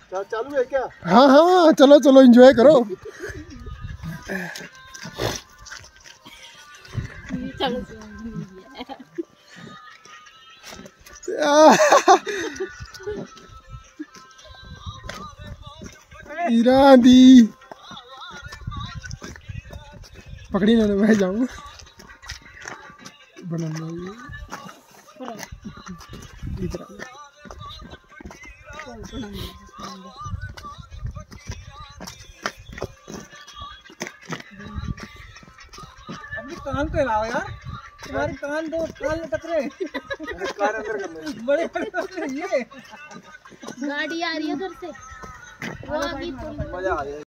चालू है क्या? हाँ हाँ चलो चलो एंजॉय करो। ईरान दी पकड़ी ना मैं जाऊँ बनाना इधर अपनी कान को हिलाओ यार, तुम्हारी कान दो कान में टकरे। कार अंदर कर ले। बड़े बड़े ये गाड़ी आ रही है उधर से, वो आगे मजा आ रहा है।